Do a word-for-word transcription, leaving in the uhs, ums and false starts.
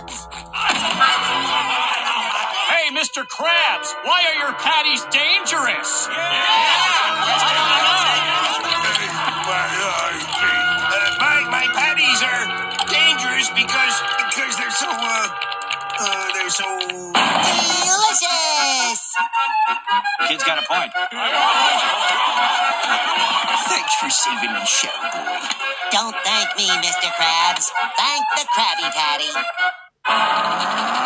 Krabs. Hey, Mister Krabs, why are your patties dangerous? Yeah. Uh, my, my patties are dangerous because, because they're so, uh, uh, they're so... Delicious! Kid's got a point. Thanks for saving me, Shell Boy. Don't thank me, Mister Krabs. Thank the Krabby Patty.